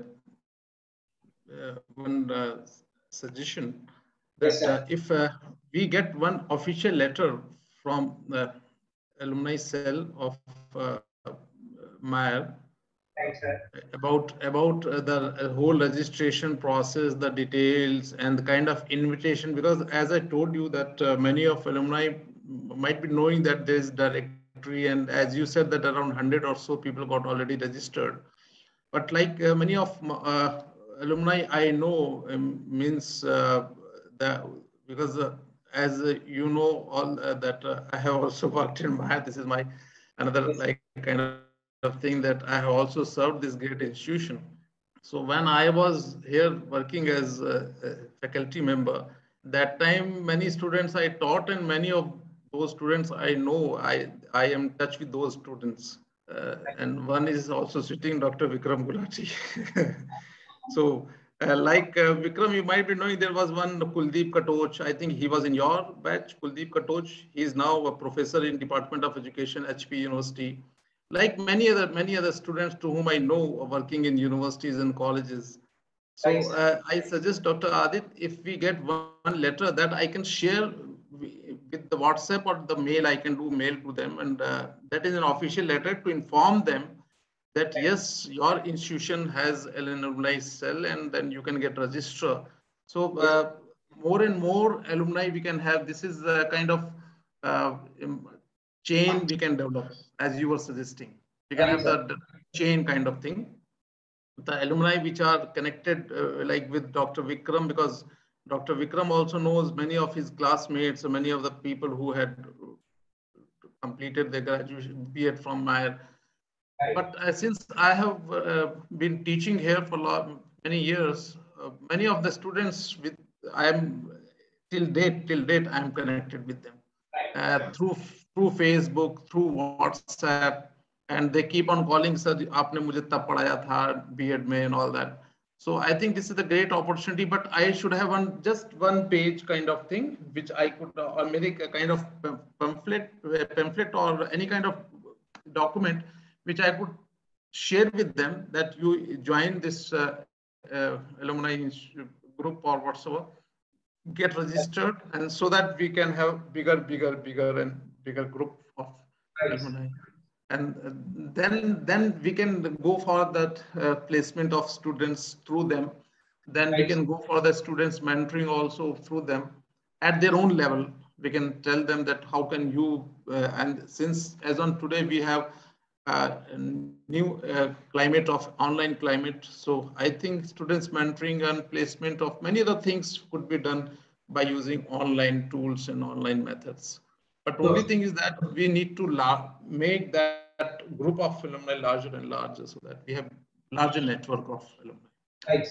uh, one uh, suggestion that Yes, uh, if uh, we get one official letter from the alumni cell of uh, Mayer right, sir. about about uh, the whole registration process, the details, and the kind of invitation, because as I told you that uh, many of alumni might be knowing that there is directory, and as you said that around one hundred or so people got already registered. But like uh, many of uh, alumni I know um, means uh, that because uh, as uh, you know all uh, that uh, I have also worked in Mayer. This is my another Yes. like kind of thing that I have also served this great institution. So when I was here working as a, a faculty member, that time many students I taught, and many of those students I know, I, I am in touch with those students. Uh, and one is also sitting, Doctor Vikram Gulati. So uh, like uh, Vikram, you might be knowing there was one Kuldeep Katoch. I think he was in your batch, Kuldeep Katoch. He is now a professor in Department of Education, H P University. Like many other many other students to whom I know working in universities and colleges. So uh, I suggest Doctor Adit, if we get one letter that I can share with the WhatsApp or the mail, I can do mail to them, and uh, that is an official letter to inform them that yes, your institution has an alumni cell, and then you can get register. So uh, more and more alumni we can have. This is a kind of uh, chain we can develop, as you were suggesting. We can have the chain kind of thing. The alumni which are connected uh, like with Doctor Vikram, because Doctor Vikram also knows many of his classmates, or many of the people who had completed their graduation, be it from Mayer. But uh, since I have uh, been teaching here for lot, many years, uh, many of the students with I am till date till date I am connected with them uh, through through Facebook, through WhatsApp, and they keep on calling, sir, aapne mujhe tab padhaya tha B Ed mein and all that. So I think this is a great opportunity, but I should have one just one page kind of thing, which I could, uh, or maybe a kind of pamphlet, pamphlet or any kind of document, which I could share with them that you join this uh, uh, alumni group or whatsoever, get registered, and so that we can have bigger, bigger, bigger and bigger group of right. alumni. And then, then we can go for that uh, placement of students through them. Then right. we can go for the students mentoring also through them at their own level. We can tell them that how can you, uh, and since as on today, we have uh, a new uh, climate of online climate. So I think students mentoring and placement of many other things could be done by using online tools and online methods. But the only thing is that we need to make that group of alumni larger and larger so that we have larger network of alumni. Right.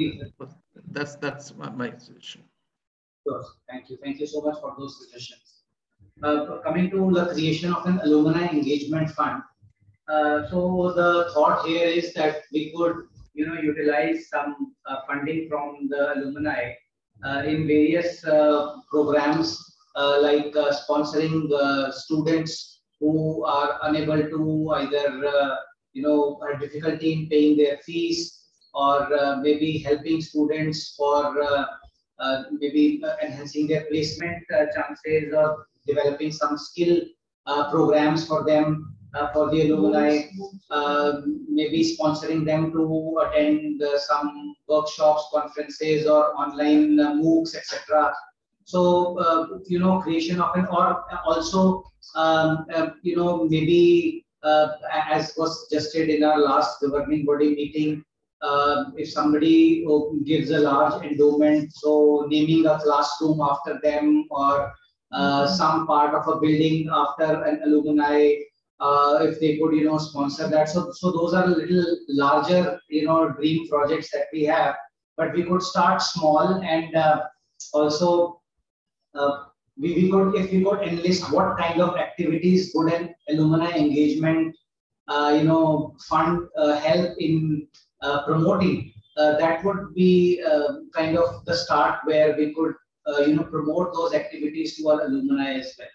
That's that's my, my suggestion. Sure. Thank you. Thank you so much for those suggestions. Uh, coming to the creation of an alumni engagement fund. Uh, so the thought here is that we could, you know, utilize some uh, funding from the alumni uh, in various uh, programs. Uh, like uh, sponsoring uh, students who are unable to either, uh, you know, have difficulty in paying their fees, or uh, maybe helping students for uh, uh, maybe uh, enhancing their placement uh, chances, or developing some skill uh, programs for them, uh, for the alumni, uh, maybe sponsoring them to attend uh, some workshops, conferences, or online uh, MOOCs, et cetera. So, uh, you know, creation of an, or also, um, uh, you know, maybe uh, as was suggested in our last governing body meeting, uh, if somebody gives a large endowment, so naming a classroom after them, or uh, mm-hmm. some part of a building after an alumni, uh, if they could, you know, sponsor that. So, so those are a little larger, you know, dream projects that we have, but we could start small and uh, also Uh, we, we could, if we could enlist what kind of activities would an alumni engagement, uh, you know, fund uh, help in uh, promoting, uh, that would be uh, kind of the start where we could, uh, you know, promote those activities to our alumni as well.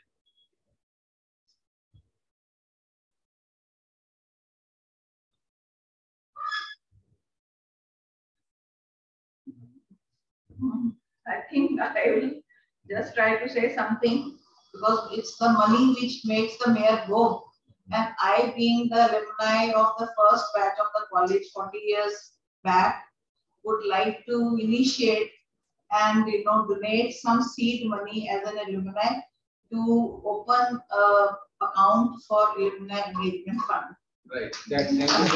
I think I will just try to say something, because it's the money which makes the mayor go. And I, being the alumni of the first batch of the college forty years back, would like to initiate and, you know, donate some seed money as an alumni to open an account for alumni engagement fund. Right. That,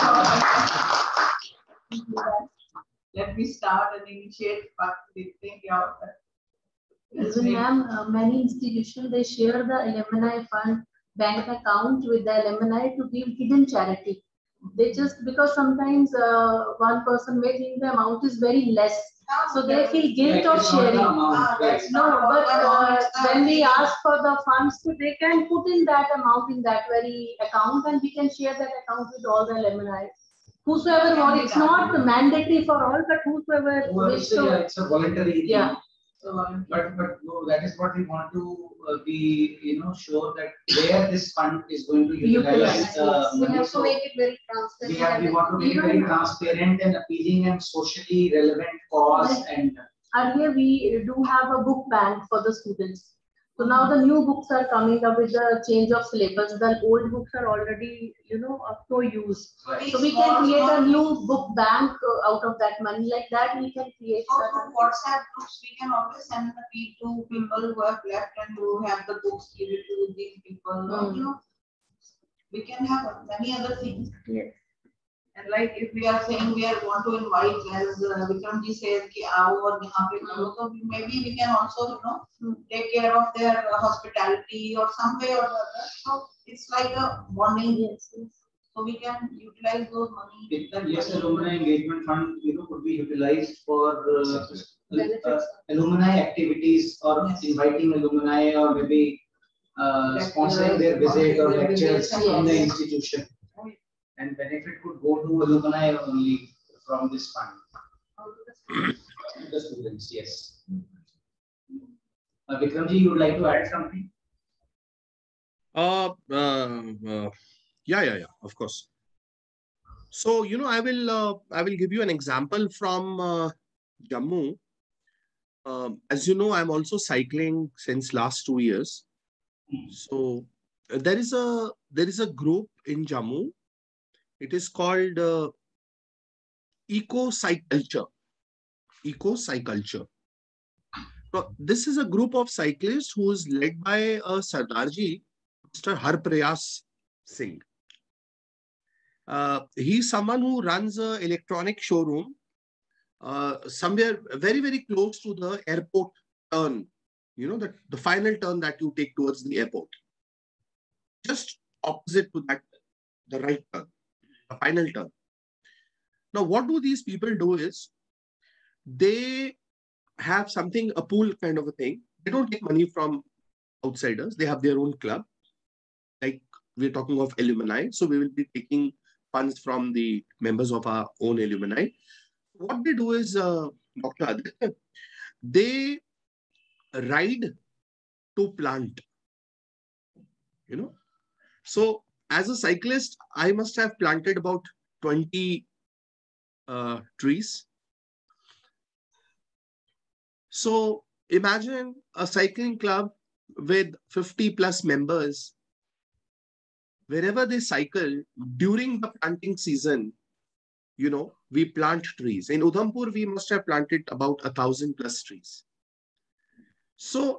that Let me start and initiate participating out there. Even ma'am, uh, many institutions, they share the alumni fund bank account with the alumni to give hidden charity. They just, because sometimes uh, one person may think the amount is very less, so they feel guilt of sharing. Ah, right. No, but uh, when we ask for the funds, so they can put in that amount in that very account, and we can share that account with all the alumni. Whosoever wants, it's not mandatory for all, but whosoever wishes to. Yeah, it's a voluntary thing. Yeah. So, but but no, that is what we want to uh, be, you know, sure that where this fund is going to utilize. Uh, we have to make it very transparent. We have we want to make it very transparent and appealing and socially relevant cause. And earlier we do have a book bank for the students. So now the new books are coming up with the change of syllabus. The old books are already, you know, up to use. Right. So we can create a new book bank uh, out of that money. Like that, we can create. Also, WhatsApp groups, we can always send the feed to people who have left and who have the books, give it to these people. Mm. You know, we can have many other things. Yes. And like if we are saying we are want to invite, as uh, Vikramji says, ki aao aur yahan pe karo, so maybe we can also, you know, take care of their uh, hospitality or some way or other. So it's like a bonding. Yes, yes. So we can utilize those money. Yes, alumni engagement fund, you know, could be utilized for uh, uh, alumni activities, or yes. inviting alumni, or maybe uh, sponsoring their visit or lectures yes. in the institution. Oh, and benefit could go to alumni only from this fund. To the students, yes. Uh, Vikramji, you would like to add something? Uh, uh, uh, yeah, yeah, yeah, of course. So, you know, I will, uh, I will give you an example from uh, Jammu. Um, as you know, I'm also cycling since last two years. So uh, there is a there is a group in Jammu. It is called uh, Eco Cyculture. Eco Cyculture. So this is a group of cyclists who is led by a Sardarji, Mister Harprayas Singh. Uh, he's someone who runs an electronic showroom uh, somewhere very, very close to the airport turn, you know, the, the final turn that you take towards the airport. Just opposite to that, the right turn, the final turn. Now, what do these people do is, they have something, a pool kind of a thing. They don't take money from outsiders. They have their own club. Like we're talking of alumni. So we will be taking funds from the members of our own alumni. What they do is, uh, Doctor Aditya, they ride to plant, you know. So as a cyclist, I must have planted about twenty uh, trees. So imagine a cycling club with fifty plus members. Wherever they cycle during the planting season, you know, we plant trees. In Udhampur, we must have planted about a thousand plus trees. So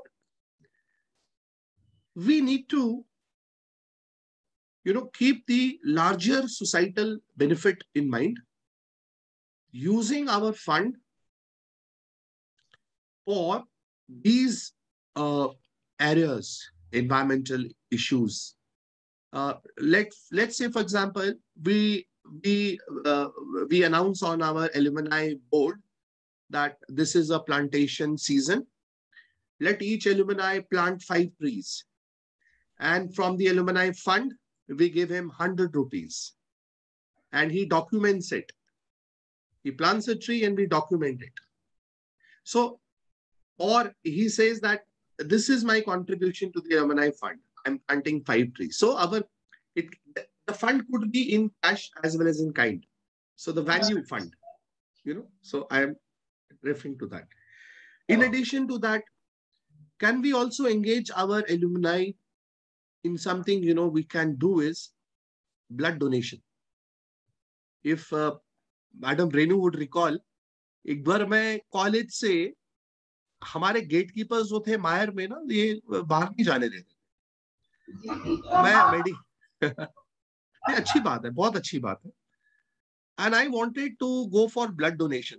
we need to, you know, keep the larger societal benefit in mind, using our fund for these uh, areas, environmental issues. Uh, let, let's say, for example, we, we, uh, we announce on our alumni board that this is a plantation season. Let each alumni plant five trees. And from the alumni fund, we give him one hundred rupees. And he documents it. He plants a tree and we document it. So, or he says that this is my contribution to the alumni fund. I'm planting five trees. So our it the fund could be in cash as well as in kind. So the value fund, you know. So I am referring to that. In addition to that, can we also engage our alumni in something, you know, we can do is blood donation. If uh, Madam Renu would recall, एक बार मैं college से हमारे gatekeepers जो थे मायर में ना, ये बाहर नहीं जाने देते। मैं मेडी नहीं, अच्छी बात है, बहुत अच्छी बात है। And I wanted to go for blood donation.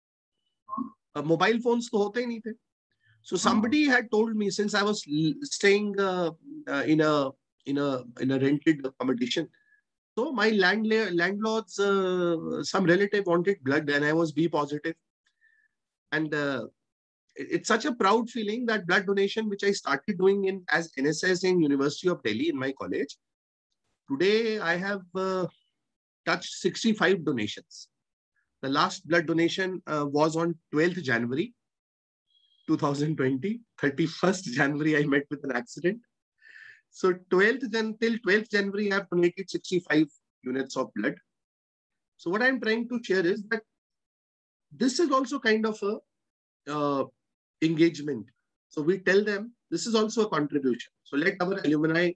Uh, mobile phones तो होते ही नहीं थे. So somebody had told me, since I was staying uh, uh, in a in a in a rented accommodation, so my land landlord's uh, some relative wanted blood, and I was B positive, and uh, it, it's such a proud feeling that blood donation, which I started doing in as N S S in University of Delhi in my college. Today I have uh, touched sixty-five donations. The last blood donation uh, was on twelfth January two thousand twenty. thirty-first January, I met with an accident. So twelfth till twelfth January, I have donated sixty-five units of blood. So what I'm trying to share is that this is also kind of a uh, engagement. So we tell them this is also a contribution. So let our alumni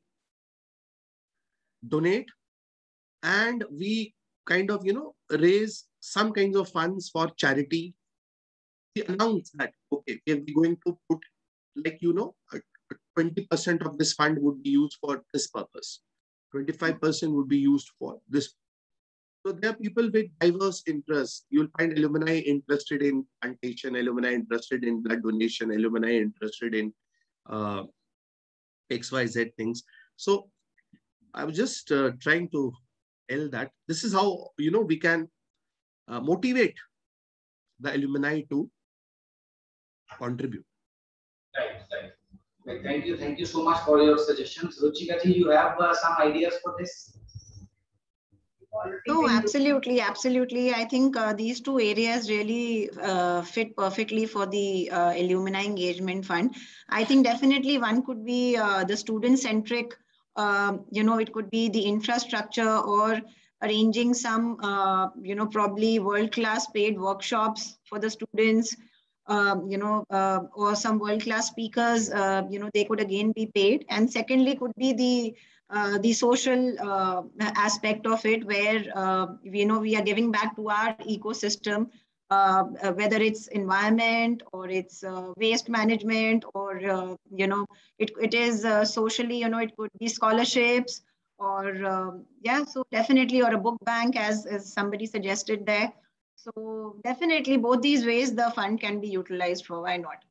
donate, and we kind of, you know, raise some kinds of funds for charity. We announce that, okay, we're going to put, like, you know, twenty percent of this fund would be used for this purpose. twenty-five percent would be used for this. So there are people with diverse interests. You'll find alumni interested in plantation, alumni interested in blood donation, alumni interested in uh, X Y Z things. So I was just uh, trying to tell that this is how, you know, we can uh, motivate the alumni to contribute. Right, right. Right. Thank you. Thank you so much for your suggestions. Ruchika ji, you have uh, some ideas for this? quality. Oh, being absolutely, looked at. absolutely. I think uh, these two areas really uh, fit perfectly for the uh, Alumni Engagement Fund. I think definitely one could be uh, the student-centric, uh, you know, it could be the infrastructure or arranging some, uh, you know, probably world-class paid workshops for the students, um, you know, uh, or some world-class speakers, uh, you know, they could again be paid. And secondly, could be the uh, the social uh, aspect of it, where uh, you know we are giving back to our ecosystem, uh, uh, whether it's environment or it's uh, waste management, or uh, you know it it is uh, socially, you know it could be scholarships, or um, yeah, so definitely, or a book bank, as as somebody suggested there. So definitely, both these ways the fund can be utilized for. Why not?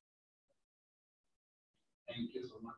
Thank you so much.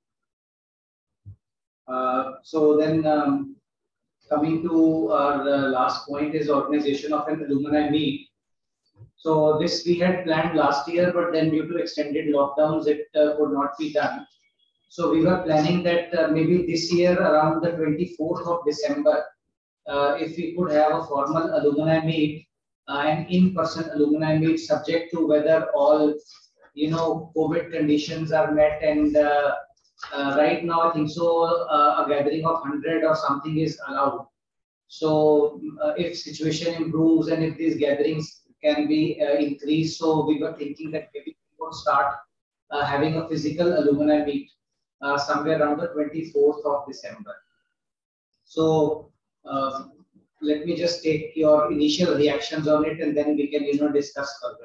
Uh, so then, um, coming to our uh, last point is organization of an alumni meet. So this we had planned last year, but then due to extended lockdowns, it uh, could not be done. So we were planning that uh, maybe this year around the twenty-fourth of December, uh, if we could have a formal alumni meet, uh, an in-person alumni meet, subject to whether all, you know, COVID conditions are met. And uh, uh, right now, I think so, uh, a gathering of one hundred or something is allowed. So uh, if situation improves and if these gatherings can be uh, increased, so we were thinking that maybe we would start uh, having a physical alumni meet uh, somewhere around the twenty-fourth of December. So uh, let me just take your initial reactions on it, and then we can, you know, discuss further.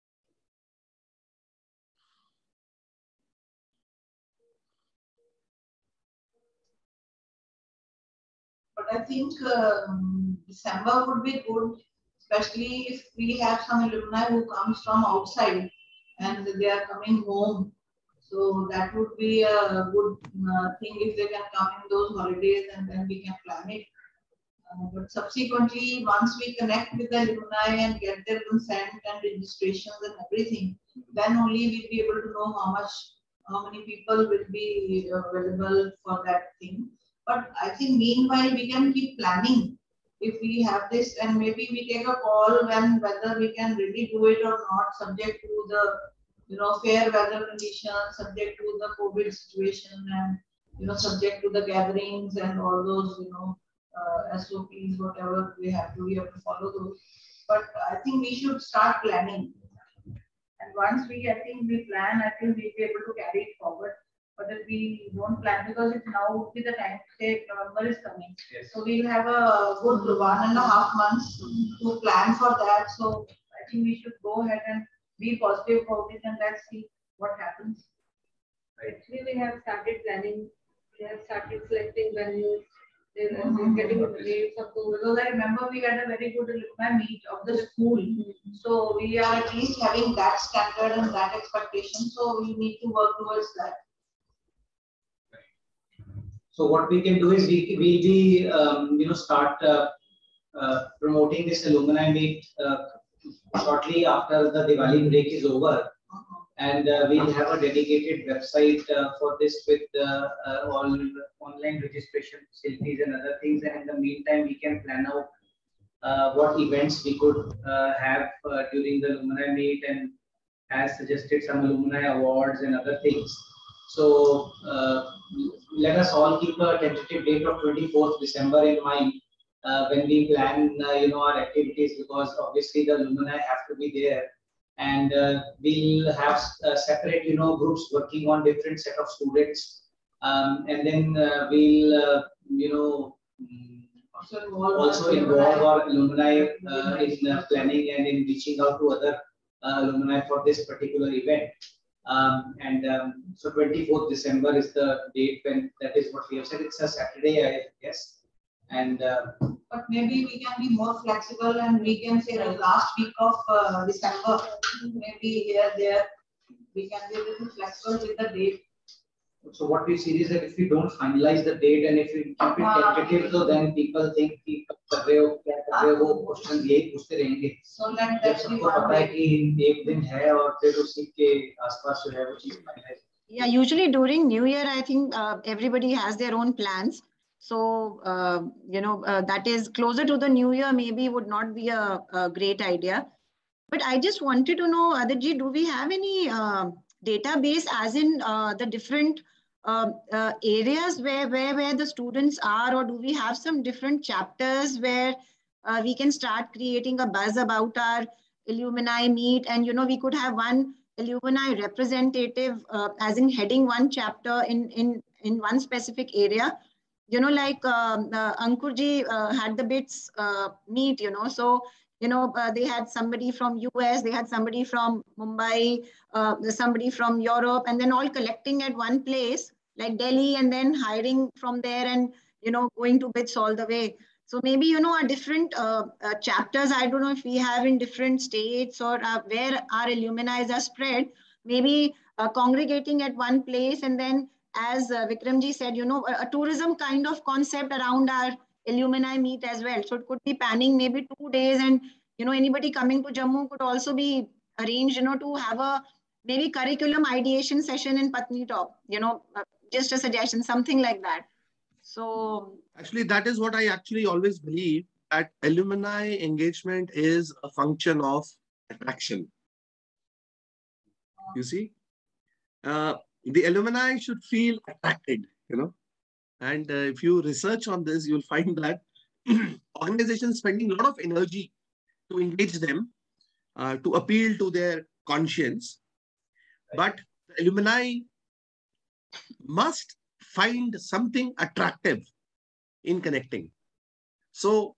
But I think um, December would be good, especially if we have some alumni who comes from outside and they are coming home. So that would be a good uh, thing if they can come in those holidays, and then we can plan it. Uh, but subsequently, once we connect with the alumni and get their consent and registrations and everything, then only we'll be able to know how much, how many people will be available for that thing. But I think meanwhile we can keep planning. If we have this, and maybe we take a call when whether we can really do it or not, subject to the, you know, fair weather conditions, subject to the COVID situation, and, you know, subject to the gatherings and all those, you know, uh, S O Ps, whatever we have to, we have to follow those. But I think we should start planning. And once we, I think we plan, I think we'll be able to carry it forward. But if we don't plan, because it now would be the time, say November is coming. Yes. So we'll have a good one and a half months to plan for that. So I think we should go ahead and be positive about it, and let's see what happens. Actually, we have started planning. We have started selecting venues. They're Mhm. getting dates of those. Because I remember we had a very good alumni meet of the school. So we are at least having that standard and that expectation. So we need to work towards that. So what we can do is we will be, um, you know, start uh, uh, promoting this alumni meet uh, shortly after the Diwali break is over, and uh, we'll have a dedicated website uh, for this with uh, uh, all online registration facilities and other things. And in the meantime, we can plan out uh, what events we could uh, have uh, during the alumni meet, and as suggested, some alumni awards and other things. So uh, let us all keep a tentative date of twenty-fourth December in mind uh, when we plan, uh, you know, our activities, because obviously the alumni have to be there, and uh, we'll have uh, separate, you know, groups working on different set of students, um, and then uh, we'll, uh, you know, Also involve, also involve our alumni uh, in uh, planning and in reaching out to other uh, alumni for this particular event. Um, and um, so twenty-fourth December is the date when, that is what we have said. It's a Saturday, I guess. And uh, but maybe we can be more flexible, and we can say the last week of uh, December, maybe here, there, we can be a little flexible with the date. So what we see is that if we don't finalize the date and if we keep it tentative, so then people think कि कब कर रहे हो, क्या कर रहे हो, वो क्वेश्चन यही पूछते रहेंगे. So let जब that be सबको one पता है day. कि एक दिन है और फिर उसी के आसपास जो है वो चीज finalize. Yeah, usually during New Year, I think uh, everybody has their own plans. So, uh, you know, uh, that is closer to the new year, maybe would not be a, a great idea. But I just wanted to know, Aditji, do we have any uh, database as in uh, the different uh, uh, areas where, where, where the students are, or do we have some different chapters where uh, we can start creating a buzz about our alumni meet? And, you know, we could have one alumni representative uh, as in heading one chapter in, in, in one specific area. You know, like um, uh, Ankurji uh, had the BITS uh, meet, you know, so, you know, uh, they had somebody from U S, they had somebody from Mumbai, uh, somebody from Europe, and then all collecting at one place, like Delhi, and then hiring from there and, you know, going to BITS all the way. So maybe, you know, our different uh, uh, chapters, I don't know if we have in different states or uh, where our alumni are spread, maybe uh, congregating at one place, and then as uh, Vikramji said, you know, a, a tourism kind of concept around our alumni meet as well. So it could be panning maybe two days, and, you know, anybody coming to Jammu could also be arranged, you know, to have a maybe curriculum ideation session in Patnitop, you know, uh, just a suggestion, something like that. So actually, that is what I actually always believe, that alumni engagement is a function of attraction. You see, uh, the alumni should feel attracted, you know, and uh, if you research on this, you'll find that organizations spending a lot of energy to engage them, uh, to appeal to their conscience, but the alumni must find something attractive in connecting. So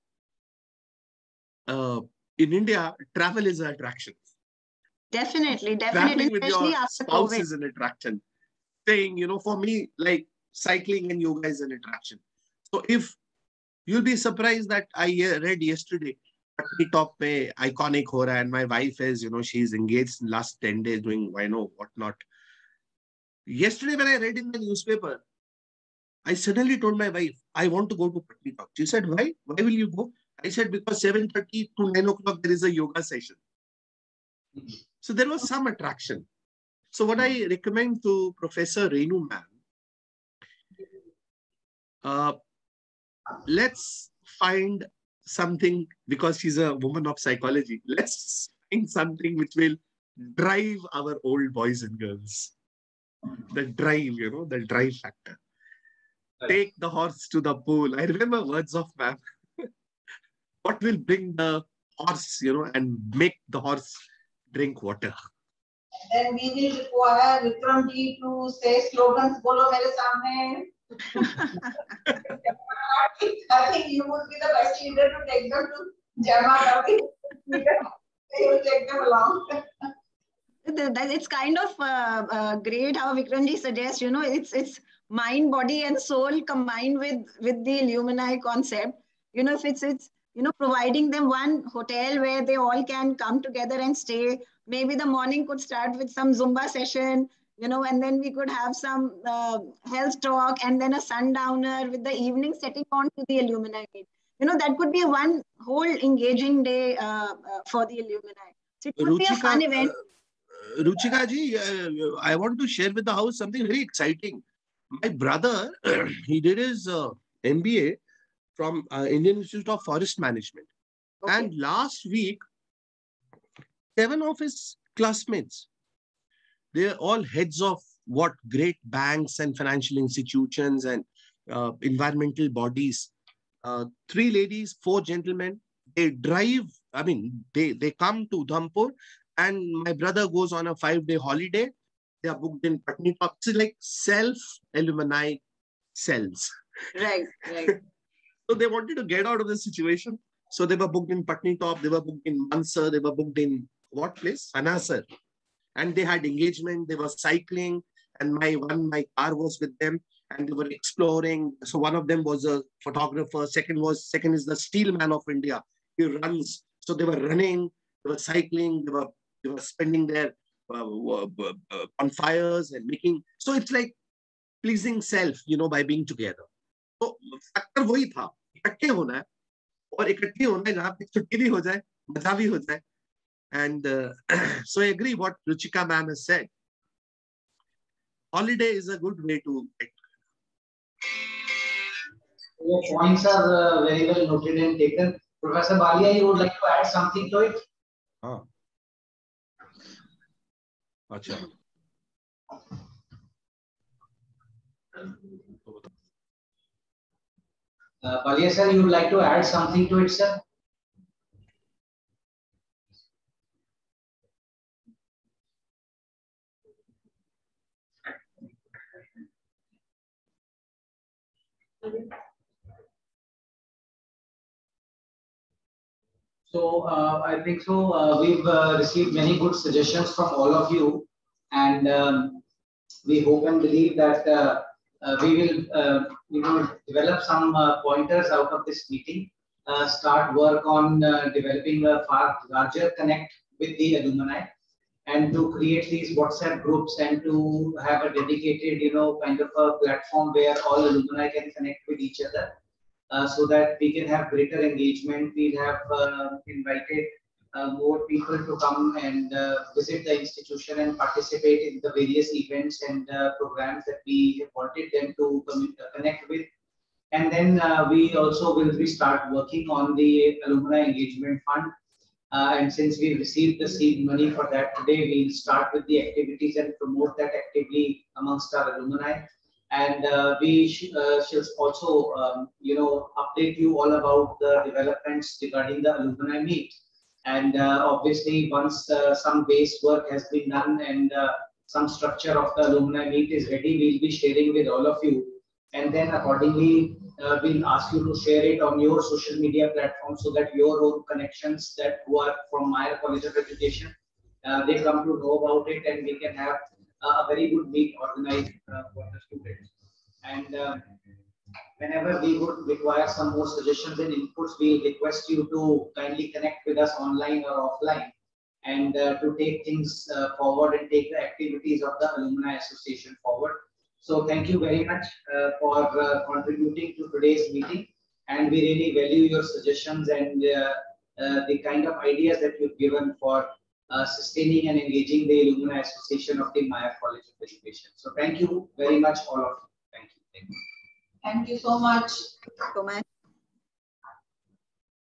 uh, in India, travel is an attraction. Definitely, definitely. Traveling with especially your after spouse COVID. is an attraction. Saying, you know, for me, like cycling and yoga is an attraction. So if you'll be surprised that I read yesterday, Patnitop pe iconic ho raha, and my wife is, you know, she's engaged in last ten days doing, I know, whatnot. Yesterday when I read in the newspaper, I suddenly told my wife, I want to go to Patnitop. She said, why? Why will you go? I said, because seven thirty to nine o'clock, there is a yoga session. So there was some attraction. So what I recommend to Professor Renu ma'am, uh, let's find something, because she's a woman of psychology, let's find something which will drive our old boys and girls. The drive, you know, the drive factor. Take the horse to the pool. I remember words of ma'am. What will bring the horse, you know, and make the horse drink water? Then we will require Vikramji to say slogans, bolo mere samne. I think you would be the best leader to take them to Jama. He will take them along. It's kind of uh, uh, great how Vikramji suggests, you know, it's it's mind, body, and soul combined with with the alumni concept. You know, if it's it's you know providing them one hotel where they all can come together and stay. Maybe the morning could start with some Zumba session, you know, and then we could have some uh, health talk, and then a sundowner with the evening setting on to the alumni meet. You know, that could be one whole engaging day uh, uh, for the alumni. So it could Ruchika, be a fun event. Uh, Ruchika ji, uh, I want to share with the house something very exciting. My brother, he did his uh, M B A from uh, Indian Institute of Forest Management. Okay. And last week, seven of his classmates, they're all heads of what great banks and financial institutions and uh, environmental bodies. Uh, three ladies, four gentlemen, they drive, I mean, they, they come to Udhampur, and my brother goes on a five-day holiday. They are booked in Patnitop. It's like self-alumni cells. Right, right. So they wanted to get out of the situation. So they were booked in Patnitop, they were booked in Mansar, they were booked in what place? Anasar. And they had engagement, they were cycling, and my one, my car was with them, and they were exploring. So one of them was a photographer, second was, second is the steel man of India. He runs. So they were running, they were cycling, they were, they were spending their uh, uh, uh, on fires and making. So it's like pleasing self, you know, by being together. So factor वही था, इकट्ठे होना है, और इकट्ठे होना है जहाँ पे छुट्टी भी हो जाए, मजा भी हो जाए. And uh, so I agree what Ruchika ma'am has said. Holiday is a good way to get. Your points are uh, very well noted and taken. Professor Balia, you would like to add something to it? Ah. Achha. Uh, Balia sir, you would like to add something to it, sir? So uh, I think so. Uh, we've uh, received many good suggestions from all of you, and um, we hope and believe that uh, uh, we will, uh, you know, develop some uh, pointers out of this meeting. Uh, start work on uh, developing a far larger connect with the alumni, and to create these WhatsApp groups and to have a dedicated, you know, kind of a platform where all alumni can connect with each other. Uh, so that we can have greater engagement. We'll have uh, invited uh, more people to come and uh, visit the institution and participate in the various events and uh, programs that we wanted them to connect with. And then uh, we also will be start working on the Alumni Engagement Fund. Uh, and since we received the seed money for that today, we'll start with the activities and promote that actively amongst our alumni. And uh, we sh uh, shall also, um, you know, update you all about the developments regarding the alumni meet. And uh, obviously, once uh, some base work has been done and uh, some structure of the alumni meet is ready, we'll be sharing with all of you. And then accordingly, uh, we'll ask you to share it on your social media platform so that your own connections that who are from Meyer College of Education, uh, they come to know about it, and we can have a very good meet organized uh, for the students. And uh, whenever we would require some more suggestions and inputs, we request you to kindly connect with us online or offline, and uh, to take things uh, forward and take the activities of the Alumni Association forward. So thank you very much uh, for uh, contributing to today's meeting, and we really value your suggestions and uh, uh, the kind of ideas that you've given for Uh, sustaining and engaging the Alumni Association of the Meyer College of Education. So thank you very much, all of you. Thank you. Thank you, Thank you so much. So much.